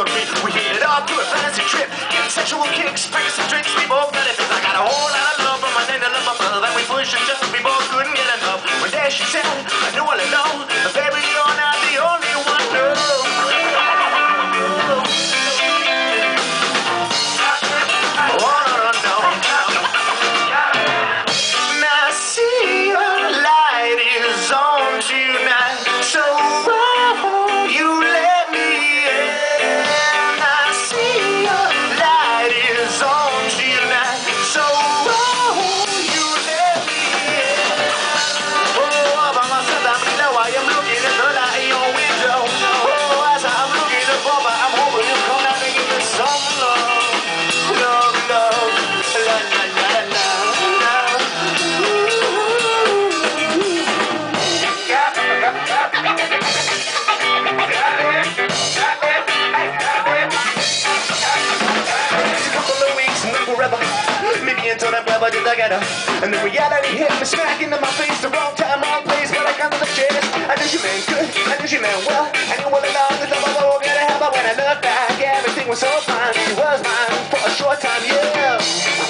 me. We hit it off to a fancy trip, getting sexual kicks, practicing drinks, we both got it. I got a whole lot of love for my name to love my brother that we pushed and just we both couldn't get enough. One day she said, I knew all along, baby, you're not the only one. No. And the reality hit me smack into my face. The wrong time, wrong place, but I come to the chase. I knew she meant good, I knew she meant well. I knew all along that I was gonna have her. When I looked back, everything was so fine. She was mine for a short time, yeah.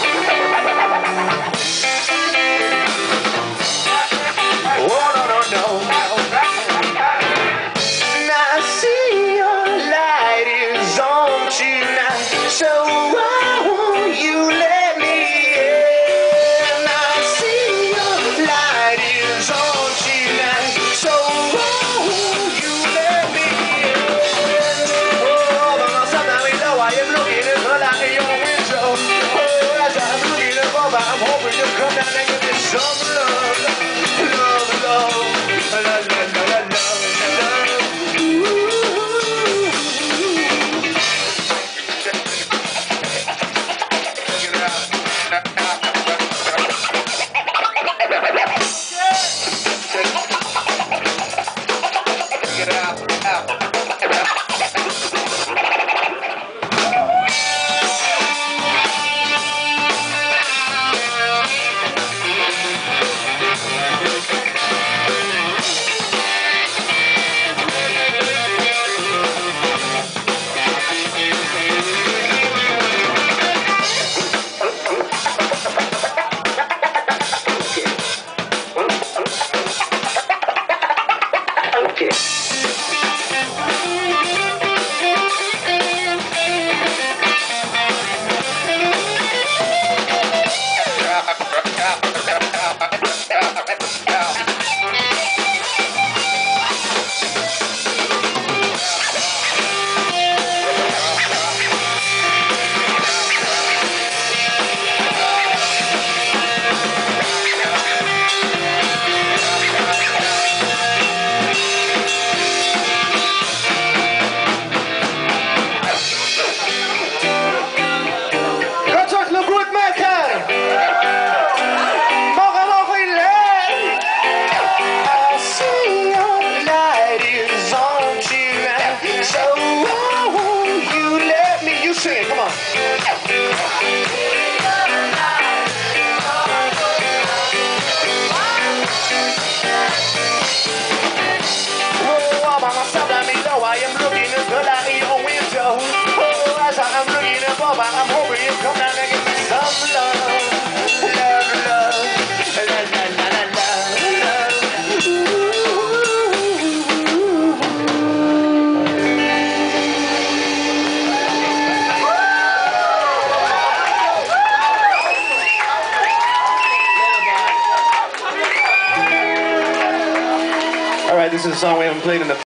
Oh, no, no, no. Now I see your light is on tonight, so why won't you let me in? I see your light is on tonight, so why won't you let me in? Oh, but myself down below, I am looking at her like your window. Oh, as I'm looking above, I'm hoping you'll come down and give me some love. Love, love, la, la, la, la, la. I'm hoping you come down and give me some love. Love, love, la, la, la, la, la, love. All right, this is a song we haven't played in the